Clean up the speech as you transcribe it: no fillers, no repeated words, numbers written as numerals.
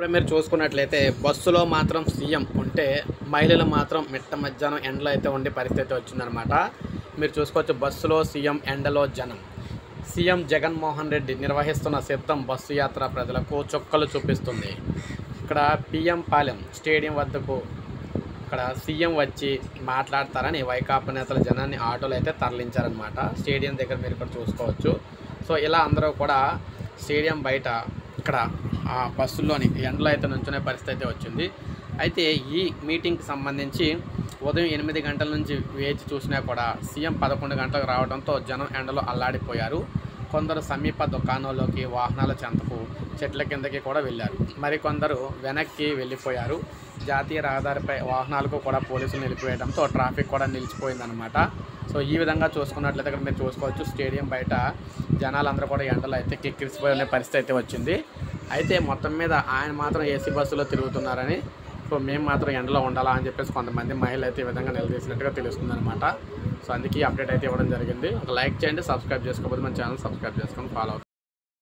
ఇప్పుడు మీరు చూసుకున్నట్లయితే బస్సులో మాత్రం సీఎం ఉంటే మహిళలు మాత్రం మిట్ట మధ్యాహ్నం ఎండలో అయితే ఉండే పరిస్థితి వచ్చిందనమాట. మీరు చూసుకోవచ్చు బస్సులో సీఎం ఎండలో జనం. సీఎం జగన్మోహన్ రెడ్డి నిర్వహిస్తున్న సిద్ధం బస్సు యాత్ర ప్రజలకు చుక్కలు చూపిస్తుంది. ఇక్కడ పిఎం పాలెం స్టేడియం వద్దకు ఇక్కడ సీఎం వచ్చి మాట్లాడతారని వైకాపా నేతల జనాన్ని ఆటోలు అయితే తరలించారనమాట. స్టేడియం దగ్గర మీరు ఇక్కడ చూసుకోవచ్చు. సో ఇలా అందరూ కూడా స్టేడియం బయట ఇక్కడ బస్సుల్లోని ఎండలో అయితే నుంచునే పరిస్థితి అయితే వచ్చింది. అయితే ఈ మీటింగ్కి సంబంధించి ఉదయం 8 గంటల నుంచి వేచి చూసినా కూడా సీఎం 11 గంటలకు రావడంతో జనం ఎండలో అల్లాడిపోయారు. కొందరు సమీప దుకాణాల్లోకి, వాహనాల చెంతకు, చెట్ల కిందకి కూడా వెళ్ళారు. మరికొందరు వెనక్కి వెళ్ళిపోయారు. జాతీయ రహదారిపై వాహనాలకు కూడా పోలీసులు నిలిపివేయడంతో ట్రాఫిక్ కూడా నిలిచిపోయిందనమాట. సో ఈ విధంగా చూసుకున్నట్లయితే ఇక్కడ మీరు చూసుకోవచ్చు స్టేడియం బయట జనాలందరూ కూడా ఎండలో అయితే కిక్కిరిసిపోయే పరిస్థితి అయితే వచ్చింది. అయితే మొత్తం మీద ఆయన మాత్రం ఏసీ బస్సులో తిరుగుతున్నారని, సో మేము మాత్రం ఎండలో ఉండాలా అని చెప్పేసి కొంతమంది మహిళలు అయితే ఈ విధంగా నిలదీసినట్టుగా తెలుస్తుందన్నమాట. సో అందుకే అప్డేట్ అయితే ఇవ్వడం జరిగింది. ఒక లైక్ చేయండి, సబ్స్క్రైబ్ చేసుకోకపోతే మన ఛానల్ సబ్స్క్రైబ్ చేసుకొని ఫాలో అవుతుంది.